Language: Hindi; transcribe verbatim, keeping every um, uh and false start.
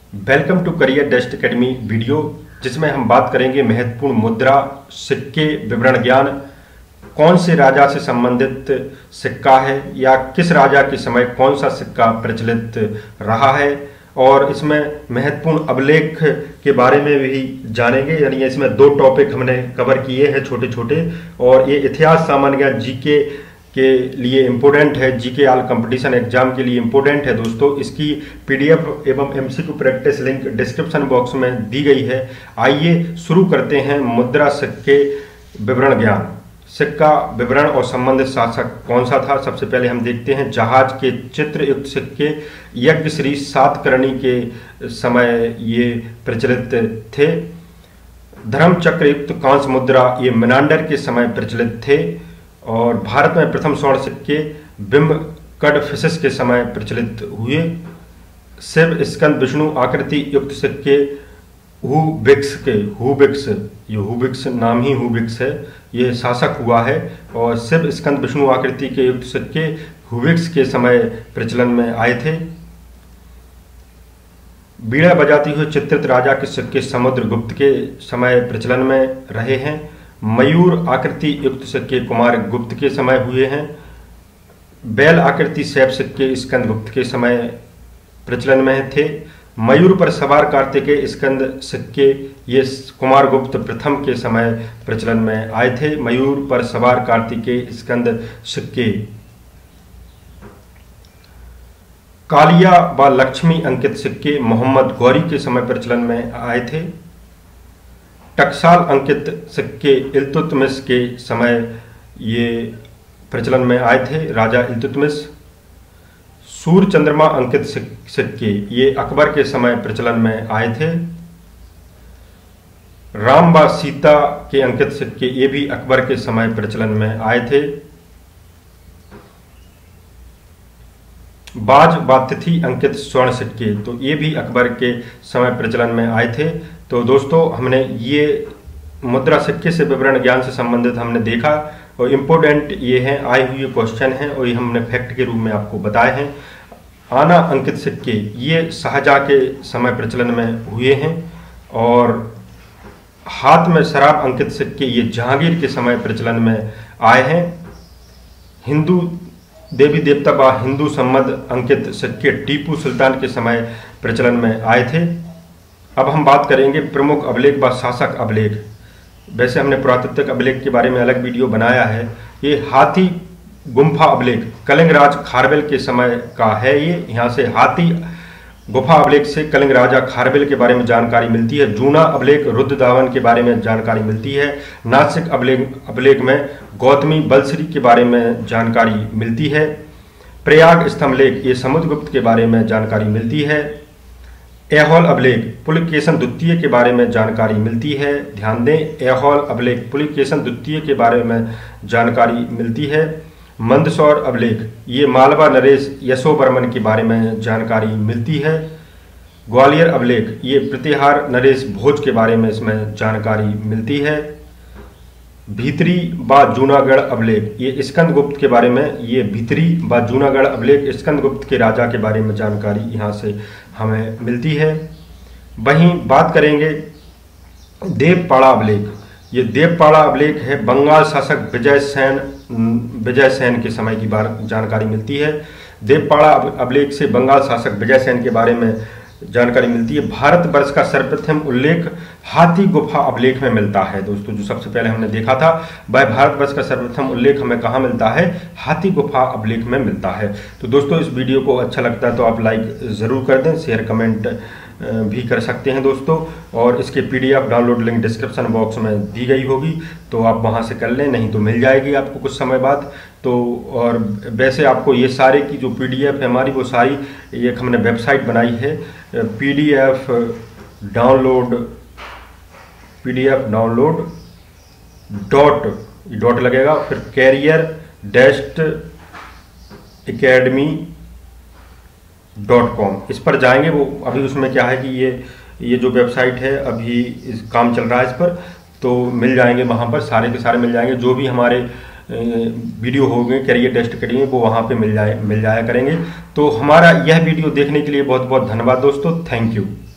Welcome to Career Dest Academy video, जिसमें हम बात करेंगे महत्वपूर्ण मुद्रा, सिक्के, विवरण ज्ञान, कौन से राजा से संबंधित सिक्का है या किस राजा के समय कौन सा सिक्का प्रचलित रहा है, और इसमें महत्वपूर्ण अभिलेख के बारे में भी जानेंगे। यानी इसमें दो टॉपिक हमने कवर किए हैं छोटे छोटे, और ये इतिहास, सामान्य ज्ञान, जीके के लिए इम्पोर्टेंट है, जीके ऑल कंपटीशन एग्जाम के लिए इम्पोर्टेंट है दोस्तों। इसकी पीडीएफ एवं MCQ practice link description box में दी गई है। आइए शुरू करते हैं। मुद्रा, सिक्के, विवरण ज्ञान। सिक्का, विवरण और संबंधित शासक कौन सा था? सबसे पहले हम देखते हैं जहाज के चित्र युक्त सिक्के यज्ञ श्री सातकर्णी के समय ये प्रचलित थे। धर्मचक्र युक्त कांस्य मुद्रा ये मेनांडर के समय प्रचलित थे। और भारत में प्रथम स्वर्ण सिक्के बिंब कडफिसिस के समय प्रचलित हुए। शिव, स्कंद, विष्णु आकृति युक्त सिक्के हुबिक्स के हुबिक्स ये हुबिक्स नाम ही हुबिक्स है, ये शासक हुआ है। और शिव, स्कंद, विष्णु आकृति के युक्त सिक्के हुबिक्स के समय प्रचलन में आए थे। बीड़ा बजाती हुई चित्रित राजा के सिक्के समुद्रगुप्त के समय प्रचलन में रहे हैं। मयूर आकृति युक्त सिक्के कुमार गुप्त के समय हुए हैं। बैल आकृति सैफ सिक्के स्कंदगुप्त के समय प्रचलन में थे। मयूर पर सवार कार्तिकेय स्कंद सिक्के ये कुमार गुप्त प्रथम के समय प्रचलन में आए थे। मयूर पर सवार कार्तिकेय स्कंद सिक्के। कालिया व लक्ष्मी अंकित सिक्के मोहम्मद गौरी के समय प्रचलन में आए थे। टकसाल अंकित सिक्के इल्तुतमिश के समय ये प्रचलन में आए थे, राजा इल्तुतमिश। सूर्य चंद्रमा अंकित सिक्के ये अकबर के समय प्रचलन में आए थे। राम व सीता के अंकित सिक्के ये भी अकबर के समय प्रचलन में आए थे। बाज व तिथि अंकित स्वर्ण सिक्के तो ये भी अकबर के समय प्रचलन में आए थे। तो दोस्तों, हमने ये मुद्रा, सिक्के से विवरण ज्ञान से संबंधित हमने देखा, और इम्पोर्टेंट ये हैं, आए हुए क्वेश्चन हैं, और ये हमने फैक्ट के रूप में आपको बताए हैं। आना अंकित सिक्के ये शाहजहाँ के समय प्रचलन में हुए हैं। और हाथ में शराब अंकित सिक्के ये जहांगीर के समय प्रचलन में आए हैं। हिंदू देवी देवता व हिंदू संबंध अंकित सिक्के टीपू सुल्तान के समय प्रचलन में आए थे। अब हम बात करेंगे प्रमुख अभिलेख व शासक अभिलेख। वैसे हमने पुरातात्विक अभिलेख के बारे में अलग वीडियो बनाया है। ये हाथी गुम्फा अभिलेख कलिंग राज खारवेल के समय का है। ये यहाँ से हाथी गुफा अभिलेख से कलिंग राजा खारवेल के बारे में जानकारी मिलती है। जूना अभिलेख रुद्रदावन के बारे में जानकारी मिलती है। नासिक अभिलेख अभिलेख में गौतमी बलश्री के बारे में जानकारी मिलती है। प्रयाग स्तंभलेख ये समुद्रगुप्त के बारे में जानकारी मिलती है। ऐहोल अभिलेख पुलकेशन द्वितीय के बारे में जानकारी मिलती है। ध्यान दें, ऐहोल अभिलेख पुलकेशन द्वितीय के बारे में जानकारी मिलती है। मंदसौर अभिलेख ये मालवा नरेश यशोवर्मन के बारे में जानकारी मिलती है। ग्वालियर अभिलेख ये प्रतिहार नरेश भोज के बारे में इसमें जानकारी मिलती है। भीतरी व जूनागढ़ अभिलेख ये स्कंदगुप्त के बारे में, ये भीतरी व जूनागढ़ अभिलेख स्कंदगुप्त के राजा के बारे में जानकारी यहाँ से हमें मिलती है। वहीं बात करेंगे देवपाड़ा अभिलेख। ये देवपाड़ा अभिलेख है बंगाल शासक विजय सेन विजय सेन के समय की बार जानकारी मिलती है। देवपाड़ा अभिलेख से बंगाल शासक विजय सेन के बारे में जानकारी मिलती है। भारतवर्ष का सर्वप्रथम उल्लेख हाथी गुफा अभिलेख में मिलता है दोस्तों। जो सबसे पहले हमने देखा था, वह भारतवर्ष का सर्वप्रथम उल्लेख हमें कहाँ मिलता है? हाथी गुफा अभिलेख में मिलता है। तो दोस्तों, इस वीडियो को अच्छा लगता है तो आप लाइक ज़रूर कर दें, शेयर कमेंट भी कर सकते हैं दोस्तों। और इसके PDF download link description box में दी गई होगी, तो आप वहां से कर लें, नहीं तो मिल जाएगी आपको कुछ समय बाद। तो और वैसे आपको ये सारे की जो पीडीएफ है हमारी, वो सारी एक हमने वेबसाइट बनाई है, PDF download PDF download dot dot लगेगा, फिर Career Dest Academy dot com, इस पर जाएंगे। वो अभी उसमें क्या है कि ये ये जो वेबसाइट है अभी इस काम चल रहा है इस पर, तो मिल जाएंगे वहाँ पर, सारे के सारे मिल जाएंगे। जो भी हमारे वीडियो होंगे करियर डेस्ट एकेडमी वो वहाँ पे मिल जाए मिल जाया करेंगे। तो हमारा यह वीडियो देखने के लिए बहुत बहुत धन्यवाद दोस्तों। Thank you.